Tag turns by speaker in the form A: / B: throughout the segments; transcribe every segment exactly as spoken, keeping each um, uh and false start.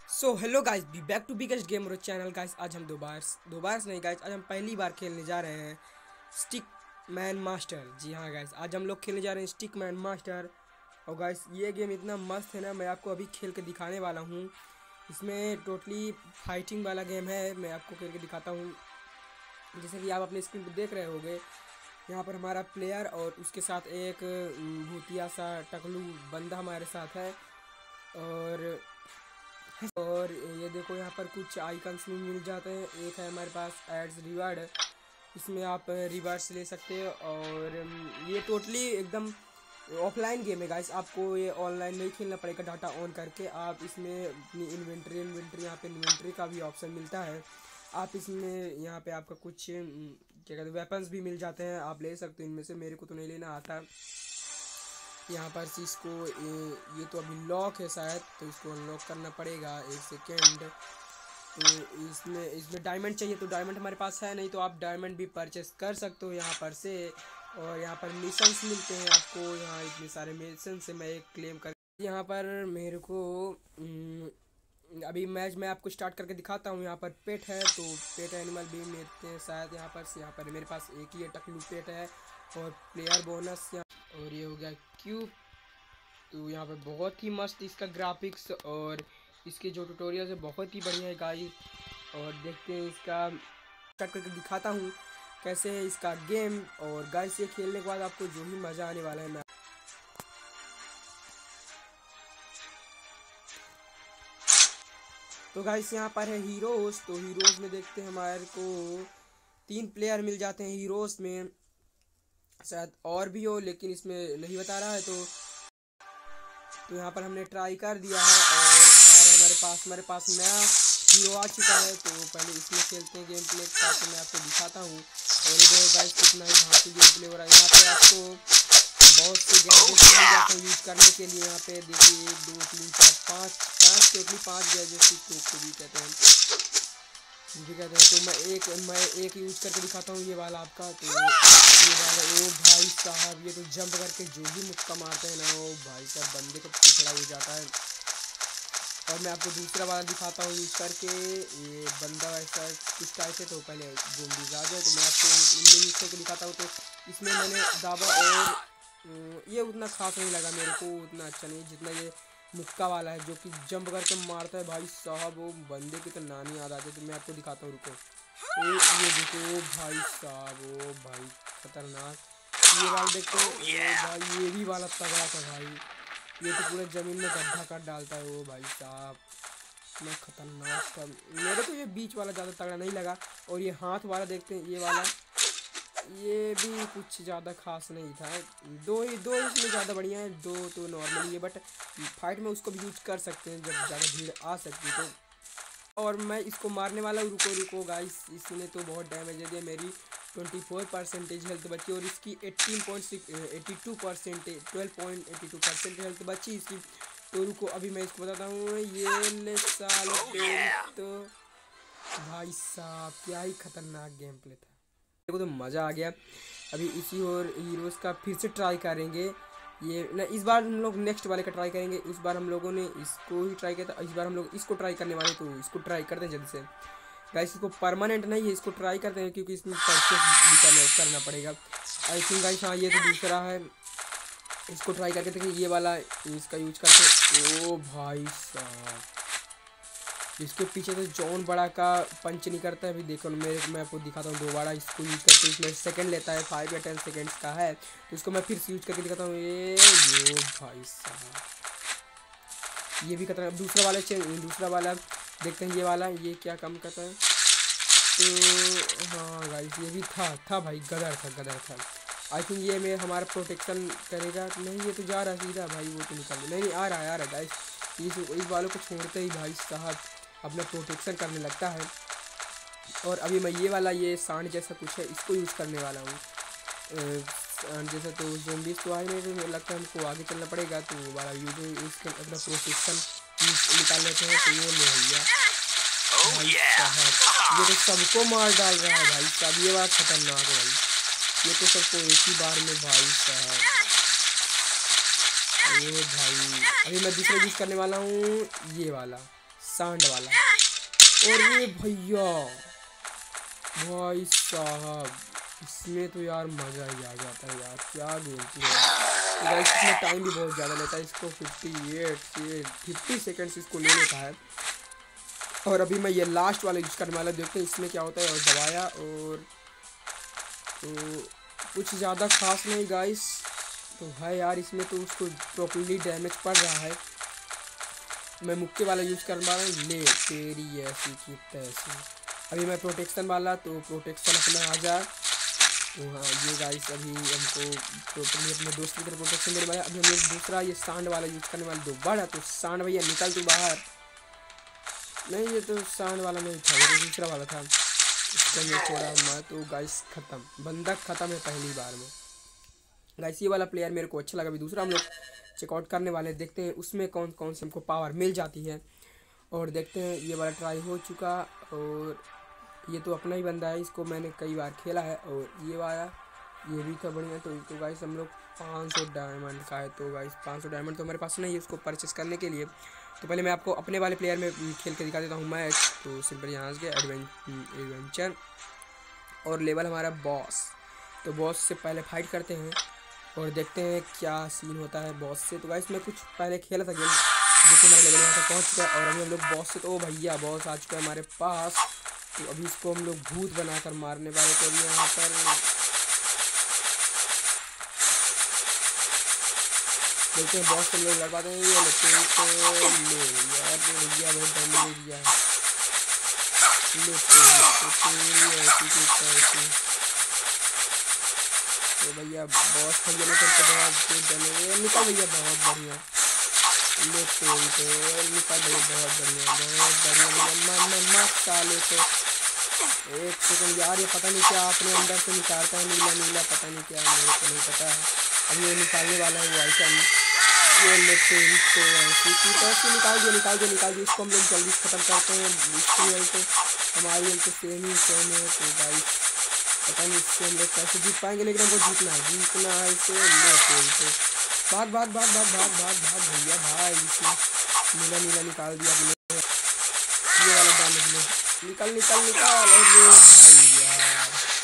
A: So hello guys, be back to biggest gamer channel guys. आज हम दोबारा दोबारा से नहीं गाइस, आज हम पहली बार खेलने जा रहे हैं स्टिक मैन मास्टर। जी हाँ गाइस, आज हम लोग खेलने जा रहे हैं स्टिक मैन मास्टर। और गाइस ये गेम इतना मस्त है ना, मैं आपको अभी खेल के दिखाने वाला हूँ। इसमें टोटली फाइटिंग वाला गेम है, मैं आपको खेल के दिखाता हूँ। जैसे कि आप अपने स्क्रीन पर देख रहे होंगे, यहाँ पर हमारा प्लेयर और उसके साथ एक भूतिया सा टकलू बंदा हमारे साथ है। और और ये देखो, यहाँ पर कुछ आइकन्स भी मिल जाते हैं। एक है हमारे पास एड्स रिवार्ड, इसमें आप रिवार्ड्स ले सकते हो। और ये टोटली एकदम ऑफलाइन गेम है गाइस, आपको ये ऑनलाइन नहीं खेलना पड़ेगा। डाटा ऑन करके आप इसमें अपनी इन्वेंट्री इन्वेंट्री यहाँ पे इन्वेंट्री का भी ऑप्शन मिलता है। आप इसमें यहाँ पे आपका कुछ क्या कहते हैं वेपन्स भी मिल जाते हैं, आप ले सकते हो इनमें से। मेरे को तो नहीं लेना आता। यहाँ पर से इसको ये, ये तो अभी लॉक है शायद, तो इसको अनलॉक करना पड़ेगा। एक सेकेंड। तो इसमें इसमें डायमंड चाहिए, तो डायमंड हमारे पास है नहीं, तो आप डायमंड भी परचेस कर सकते हो यहाँ पर से। और यहाँ पर मिशंस मिलते हैं आपको, यहाँ इतने सारे मिशन से मैं एक क्लेम कर यहाँ पर मेरे को अभी मैच मैं आपको स्टार्ट करके दिखाता हूँ। यहाँ पर पेट है, तो पेट एनिमल भी मिलते हैं शायद यहाँ पर से। यहाँ पर मेरे पास एक ही टकलू पेट है। और प्लेयर बोनस, और ये हो गया क्यूब। तो यहाँ पे बहुत ही मस्त इसका ग्राफिक्स और इसके जो ट्यूटोरियल है बहुत ही बढ़िया है गाइस। और देखते हैं इसका स्टार्ट करके दिखाता हूँ कैसे है इसका गेम। और गाइस ये खेलने के बाद आपको जो ही मज़ा आने वाला है। मैं तो गाइस यहाँ पर है हीरोज़, तो हीरोज़ में देखते हैं हमारे को तीन प्लेयर मिल जाते हैं हीरोज़ में। शायद और भी हो, लेकिन इसमें नहीं बता रहा है। तो तो यहाँ पर हमने ट्राई कर दिया है और और हमारे पास हमारे पास नया हीरो आ चुका है। तो पहले इसमें खेलते हैं गेम प्ले, ताकि मैं आपको दिखाता हूँ। और ये देखो गाइस कितना ही धांसू गेम प्ले हो रहा है। यहाँ पे आपको बहुत से गैजेट्स मिल जाते हैं यूज़ करने के लिए। यहाँ पे देखिए एक दो तीन चार पाँच पाँच टोटली पाँच गैजेट्स को भी कहते हैं भी कहते हैं तो मैं एक मैं एक यूज़ करके दिखाता हूँ, ये वाला आपका। तो ये वाला, ओ भाई साहब, ये तो जंप करके जो भी मुक्का मारते हैं ना, ओ भाई साहब बंदे को पिछड़ा हो जाता है। और मैं आपको दूसरा वाला दिखाता हूँ यूज़ करके। ये बंदा वैसा कुछ टाइप से, तो पहले ज़ोंबीज़ आ जाए, तो मैं आपको इनमें यूज़ करके दिखाता हूँ। तो इसमें मैंने दाबा, और ये उतना खास नहीं लगा मेरे को, उतना अच्छा नहीं जितना ये मुक्का वाला है जो कि जंप करके मारता है। भाई साहब वो बंदे की तो नानी याद आती है। तो मैं आपको दिखाता हूँ, रुको। ओ ये देखो, ओ भाई साहब, ओ भाई खतरनाक। ये वाला देखो, ओ भाई ये भी वाला तगड़ा था भाई। ये तो पूरे ज़मीन में गड्ढा कर डालता है। ओ भाई साहब मैं खतरनाक था। मेरे को ये बीच वाला ज़्यादा तगड़ा नहीं लगा। और ये हाथ वाला देखते हैं, ये वाला, ये भी कुछ ज़्यादा खास नहीं था। दो ही दो इसमें ज़्यादा बढ़िया है, दो तो नॉर्मली है। बट फाइट में उसको भी यूज कर सकते हैं जब ज़्यादा भीड़ आ सकती है तो। और मैं इसको मारने वाला हूँ, रुको रुको गाइस। इसने तो बहुत डैमेज दे दिया। मेरी ट्वेंटी फोर परसेंटेज हेल्थ बची और इसकी eighteen point six eighty two percentage twelve point eighty two percent health बची इसकी। तो रुको अभी मैं इसको बताता हूँ। ये ले साल तो भाई साहब क्या ही खतरनाक गेम प्ले था, मेरे को तो मज़ा आ गया। अभी इसी और हीरोज़ का फिर से ट्राई करेंगे। ये न इस बार हम लोग नेक्स्ट वाले का ट्राई करेंगे। इस बार हम लोगों ने इसको ही ट्राई किया था, इस बार हम लोग इसको ट्राई करने वाले, तो इसको ट्राई करते हैं जल्दी से गाइस। इसको परमानेंट नहीं है, इसको ट्राई करते हैं क्योंकि इसमें परचेस भी करना करना पड़ेगा आई थिंक गाइस। हाँ ये तो दूसरा है, इसको ट्राई करके देखिए। ये वाला इसका यूज करते। ओ भाई साहब इसके पीछे तो जॉन बड़ा का पंच नहीं करता है। अभी देखो मेरे मैं आपको दिखाता हूँ दोबारा इसको यूज़ करके। इसमें सेकंड लेता है, फाइव या टेन सेकंड्स का है। तो इसको मैं फिर से यूज़ करके दिखाता हूँ। ये यो भाई साहब ये भी खतरनाक। दूसरा वाला चेंज दूसरा वाला देखते हैं, ये वाला ये क्या कम करता है। तो हाँ गाइस ये भी था था भाई, गदर था गदर था। आई थिंक ये में हमारा प्रोटेक्शन करेगा। नहीं ये तो जा रहा है सीधा भाई, वो तो निकल नहीं नहीं आ रहा है आ रहा है गाइस। इस इस वालों को छोड़ते ही भाई साहब अपना प्रोटेक्शन करने लगता है। और अभी मैं ये वाला ये सांड जैसा कुछ है इसको यूज़ करने वाला हूँ जैसा। तो ज़ोंबीज़ तो आए नहीं, तो मुझे लगता है हमको आगे चलना पड़ेगा। तो वाला यूज इसका अपना प्रोटेक्शन निकाल लेते हैं। तो ये ले भैया भाई साहब, ये तो सबको मार डाल रहा है भाई साहब। ये बात खतरनाक है भाई, ये तो सबको एक ही बार में भाई साहब। ये भाई अभी मैं दूसरा यूज़ करने वाला हूँ, ये वाला सांड वाला। और ये भैया भाई साहब, इसमें तो यार मज़ा ही आ जाता है यार, क्या गेम थी यार। इसमें टाइम भी बहुत ज़्यादा लेता है, इसको फिफ्टी एट से फिफ्टी सेकेंड्स इसको ले लेता है। और अभी मैं ये लास्ट वाला यूज़ करने वाला, देखते हैं इसमें क्या होता है। और दबाया, और तो कुछ ज़्यादा खास नहीं गाइस तो है यार इसमें, तो उसको प्रॉपर्ली डैमेज पड़ रहा है। मैं मुक्के वाला यूज़ करने वाला हूँ, ले तेरी ऐसी की तैसी। अभी मैं प्रोटेक्शन वाला, तो प्रोटेक्शन अपना आ जा। तो हाँ ये गाइस अभी हमको टोटली अपने दोस्त की तरफ प्रोटेक्शन देने वाला। अभी हम लोग दूसरा ये सांड वाला यूज़ करने वाले, दोबारा। तो सांड भैया निकल तू बाहर। नहीं ये तो सांड वाला नहीं था, ये तो दूसरा वाला था, इसका ये छोड़ा मैं। तो गाइस ख़त्म, बंदा ख़त्म है पहली बार में। गाइस ये वाला प्लेयर मेरे को अच्छा लगा। अभी दूसरा हम लोग चेकआउट करने वाले हैं, देखते हैं उसमें कौन कौन से हमको पावर मिल जाती है। और देखते हैं, ये वाला ट्राई हो चुका, और ये तो अपना ही बंदा है, इसको मैंने कई बार खेला है। और ये वाला ये भी था बढ़िया। तो तो गाइस हम लोग पाँच सौ डायमंड का है, तो गाइस पाँच सौ डायमंड तो हमारे पास नहीं है उसको परचेस करने के लिए। तो पहले मैं आपको अपने वाले प्लेयर में खेल के दिखा देता हूँ मैच। तो सिंपल यहाँ से एडवेंचर, और लेवल हमारा बॉस। तो बॉस से पहले फाइट करते हैं और देखते हैं क्या सीन होता है बॉस से। तो गाइस मैं कुछ पहले खेला था गेम, जो कि हमारे लेवल यहाँ तक पहुँच चुका है। और अभी हम लोग बॉस से, तो ओ भैया बॉस आ चुका है हमारे पास। तो अभी इसको हम लोग भूत बनाकर मारने वाले। तो अभी यहाँ पर देखते हैं बॉस से लोग लड़ पाते हैं। ये लेते हैं तो ले यार भैया बहुत डैमेज दिया है। लेते तो भैया बॉस भैया ने तो बहुत डैमेज निकल भैया, बहुत बढ़िया। लेते तो निकल भैया, बहुत बढ़िया बहुत बढ़िया भैया। मत मत साले को एक सेकंड यार, ये पता नहीं क्या अपने अंदर से निकालता है, नीला नीला पता नहीं क्या, मेरे को नहीं पता है। अब ये निकालने वाला है वो आइटम, ये लेते हैं तो ऐसी की तो निकाल दिया निकाल दिया निकाल दिया। इसको हम लोग जल्दी ख़त्म करते हैं। इसकी हेल्थ तो हमारी हेल्थ तो सेम ही सेम है। तो गाइस पता नहीं इससे हम लोग कैसे जीत पाएंगे, लेकिन हमको जीतना है जीतना है इसे। लेते तो भाग भाग भाग भाग भाग भाग भाग भैया भाई, इसने नीला नीला निकाल दिया अपने। ये वाला डैमेज में निकल निकल निकल। अरे भाई यार,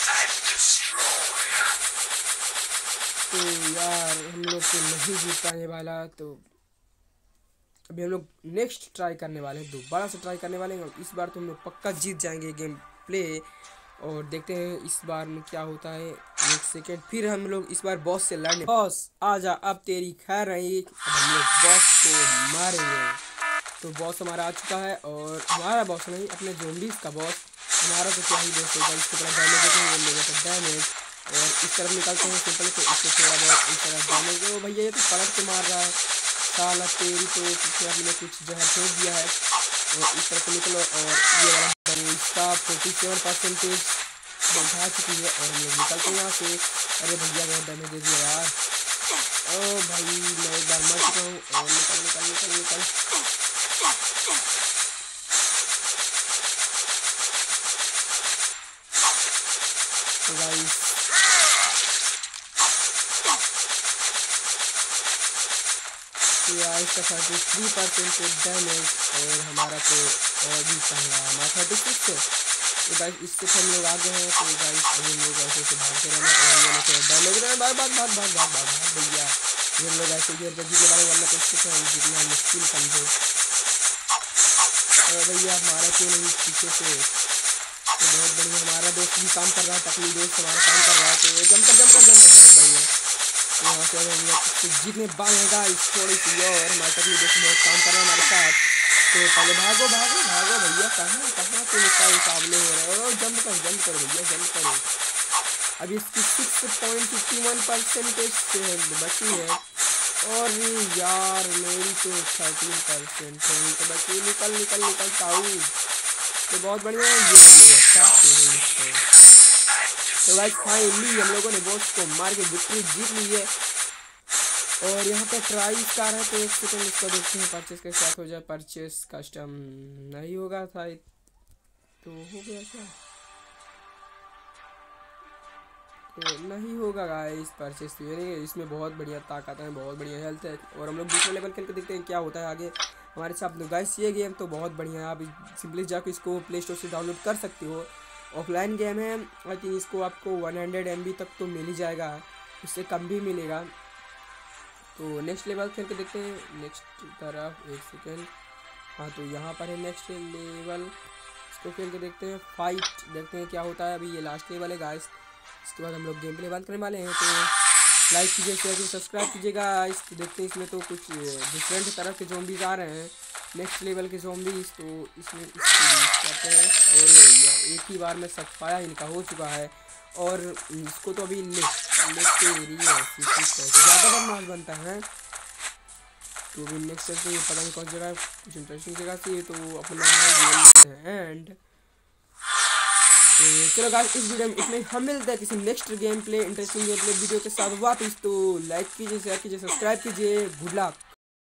A: तो यार हम लोग को नहीं जीत पाने वाला। तो अभी हम लोग नेक्स्ट ट्राई करने वाले हैं, दोबारा से ट्राई करने वाले हैं। इस बार तो हम लोग पक्का जीत जाएंगे गेम प्ले। और देखते हैं इस बार में क्या होता है। एक सेकेंड, फिर हम लोग इस बार बॉस से लड़ने। बॉस आजा, अब तेरी खैर रही। अब हम लोग बॉस को मारेंगे। तो बॉस हमारा आ चुका है, और हमारा बॉस नहीं, अपने ज़ोंबीज़ का बॉस। हमारा तो क्या ही बॉस होगा, इसको थोड़ा डैमेज देते हैं, लोगों को डैमेज। और इस तरफ निकलते हैं सिंपल, तो इसको थोड़ा बहुत इस तरह डैमेज। ओ भैया ये तो पलट के मार रहा है साला तेरी, तो पिछले आपने कुछ जहर फेंक दिया है। और इस तरफ निकलो, और ये वाला इसका फोर्टी सेवन परसेंटेज बढ़ा चुकी है। और हम लोग निकलते हैं यहाँ से। अरे भैया बहुत डैमेज दे दिया यार। ओ भाई मैं एक बार मर चुका हूँ। और निकल निकल निकल निकल तो गाइस इसका थर्टी थ्री परसेंट डैमेज, और हमारा तो और भी कम रहा हमारा थर्टी सिक्स है। तो गाइस इससे हम लोग आगे हैं। तो गाइस अभी हम लोग ऐसे ऐसे भागते रहना, और ये लोग डैमेज रहे भाग भाग भाग भाग भाग भाग भाग भैया। ये लोग ऐसे ही जीतने वाले, वरना तो इससे हम जितना मुश्किल समझो। और भैया हमारा क्यों नहीं पीछे से, तो बहुत बढ़िया हमारा दोस्त भी काम कर रहा है, तकलीफ दोस्त हमारा काम कर रहा है। तो जम कर जम कर जम कर बहुत बढ़िया। यहाँ से हम लोग जीतने पाएगा इस थोड़ी सी, और हमारे तकलीफ दोस्त बहुत काम कर रहा है हमारे साथ। तो पहले भागो भागो भागो भैया, कहाँ कहाँ तो इसका मुकाबले हो रहे हैं। और जंप कर जंप करो भैया जंप करो। अभी इसकी six point fifty one percentage बची है, और यार मेरी तो थर्टीन परसेंट है तो बची। निकल निकल निकलता हूँ, तो बहुत बढ़िया है ये हम लोग अच्छा। तो गाइस फाइनली हम लोगों ने बॉस को मार के विक्ट्री जीत ली है। और यहाँ पे ट्राई कार है, तो एक सेकंड इसको देखते हैं परचेस के साथ हो जाए। परचेस कस्टम नहीं होगा था, तो हो गया क्या, तो नहीं होगा गाइस परचेस। तो ये नहीं, इसमें बहुत बढ़िया ताकत है, बहुत बढ़िया हेल्थ है। और हम लोग दूसरे लेवल खेल के देखते हैं क्या होता है आगे। हमारे साथ तो गाइस ये गेम तो बहुत बढ़िया है। आप सिंपली जाकर इसको प्ले स्टोर से डाउनलोड कर सकते हो। ऑफलाइन गेम है, आई थिंक इसको आपको वन हंड्रेड एम बी तक तो मिल ही जाएगा, इससे कम भी मिलेगा। तो नेक्स्ट लेवल खेल के देखते हैं। नेक्स्ट तरफ एक सेकेंड, हाँ तो यहाँ पर है नेक्स्ट लेवल, इसको खेल के देखते हैं। फाइट देखते हैं क्या होता है। अभी ये लास्ट लेवल है गाइस, इसके बाद हम लोग गेम प्ले बंद करने वाले हैं। तो लाइक कीजिए, शेयर कीजिए, सब्सक्राइब कीजिएगा। इस देखते हैं इसमें तो कुछ डिफरेंट तरह के ज़ॉम्बीज़ आ रहे हैं, नेक्स्ट लेवल के ज़ॉम्बीज़। तो इसमें करते हैं और भैया एक ही बार में सफाया इनका हो चुका है। और इसको तो अभी ले लेते ज़्यादा बदमाश बनता है। तो अभी नेक्स्ट चलते हैं, पता नहीं कौन सी जगह, कुछ इंटरेस्टिंग जगह से। तो अपना एंड तो चलो गाइस इस वीडियो में इतने, हम मिलते हैं किसी next game play interesting game play video के साथ वापस। तो लाइक कीजिए, शेयर कीजिए, सब्सक्राइब कीजिए। Good luck.